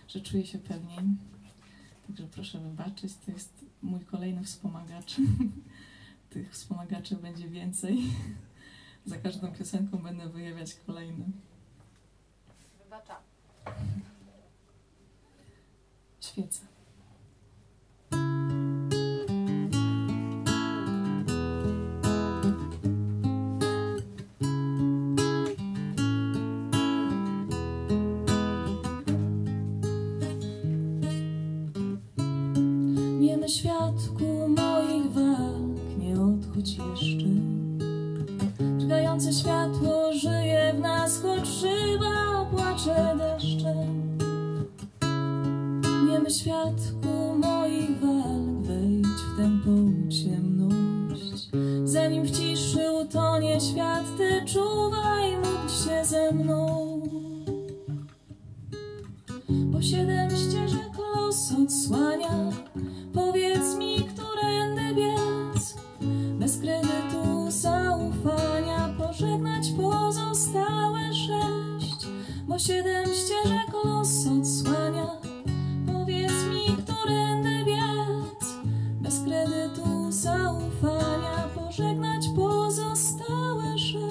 że czuję się pewniej. Także proszę wybaczyć, to jest mój kolejny wspomagacz. Tych wspomagaczy będzie więcej. Za każdą piosenką będę wyjawiać kolejny. Wybacza. Świecę. Niemy świadku moich walk, nie odchodź jeszcze. Czekające światło żyje w nas, choć szyba płacze deszczem. Niemy świadku moich walk, wejdź w tępą ciemność. Zanim w ciszy utonie świat, ty czuwaj, módl się ze mną. Bo 7 ścieżek los odsłania. Powiedz mi, którędy biec, bez kredytu zaufania, pożegnać pozostałe 6. Bo 7 ścieżek los odsłania. Powiedz mi, którędy biec, bez kredytu zaufania, pożegnać pozostałe 6.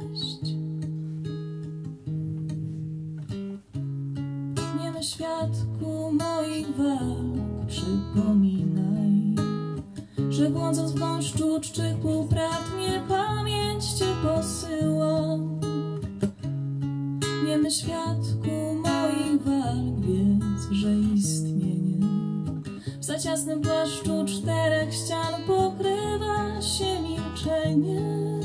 Niemy świadku moich walk, przypominaj, że błądząc w gąszczu czczych półprawd, niepamięć cię posyłam. Niemy świadku moich walk, wiedz, że istnienie w za ciasnym płaszczu 4 ścian pokrywa się milczenie.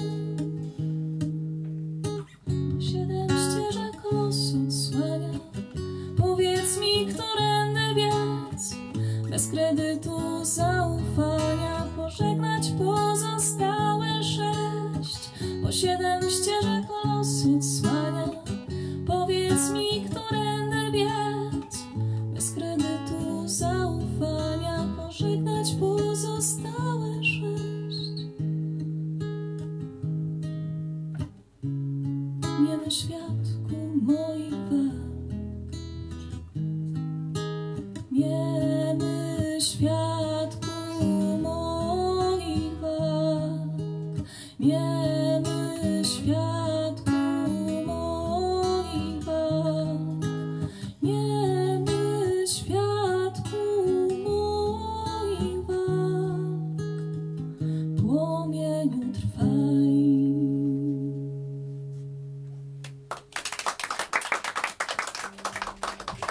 7 ścieżek los odsłania. Powiedz mi, którędy biec, bez kredytu zaufania, pożegnać pozostałe 6. Bo 7 ścieżek los odsłania. Powiedz mi, którędy biec, bez kredytu zaufania, pożegnać pozostałe 6. Niemy świadku moich walk, niemy świadku